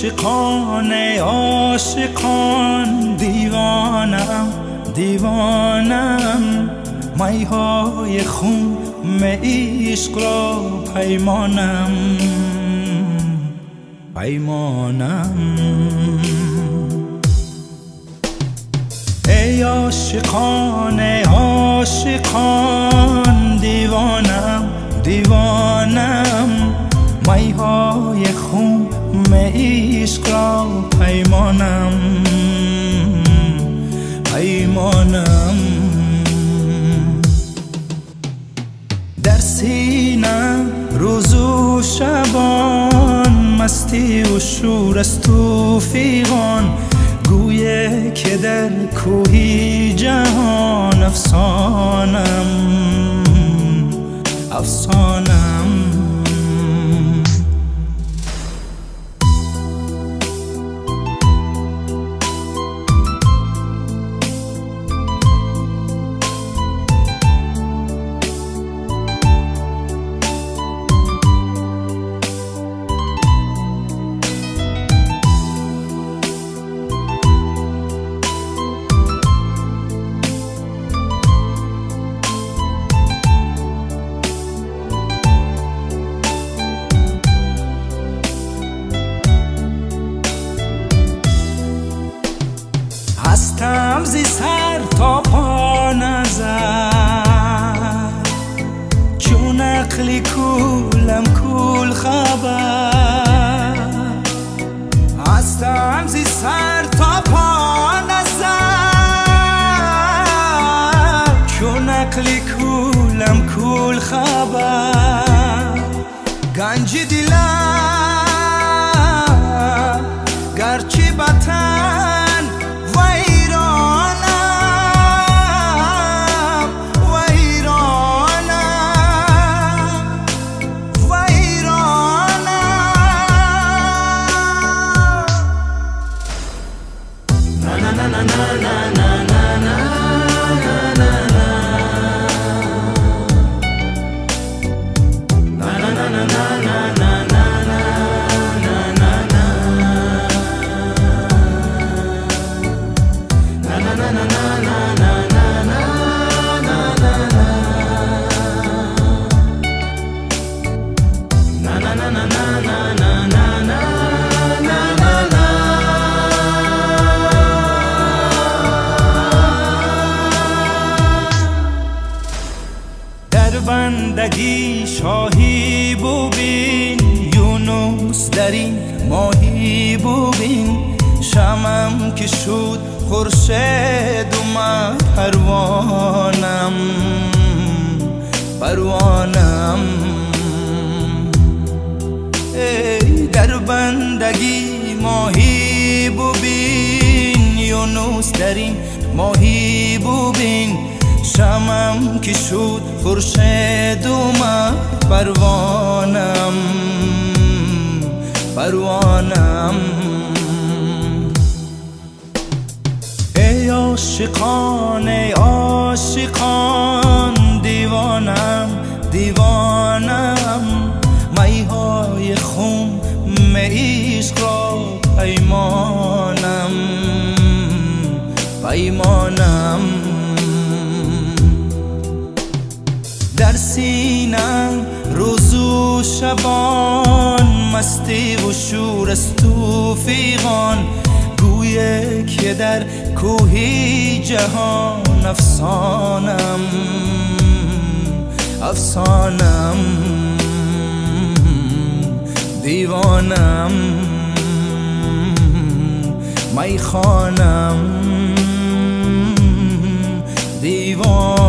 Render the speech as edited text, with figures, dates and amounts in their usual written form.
عاشقان عاشقان دیوانم دیوانم میهای خون عشق را پیمانم پیمانم ای عاشقان عاشقان دیوانم دیوانم میهای خون عشق را پیمانم پیمانم در سینم روز و شبان مستی و شور است و فیغان گویه که در کوهی جهان افسانم افسانم هستم زی سر تا پا نظر چون عقلی کولم کول خبر هستم زی سر تا پا نظر چون عقلی کولم کول خبر گنج دلم گرچه بطن بندگی شاهی ببین یونس در این ماهی ببین شمم که شد خورشید اومد پروانم پروانم ای در بندگی ماهی ببین یونس در این ماهی ببین شمم که شد خورشید اومد پروانم پروانم ای عاشقان عاشقان دیوانم دیوانم میهای خون عشق را پیمانم پیمانم در سینم روز و شبان مستی و شور است و فیغان گویه که در کوهی جهان افسانم افسانم دیوانم میخوانم دیوانم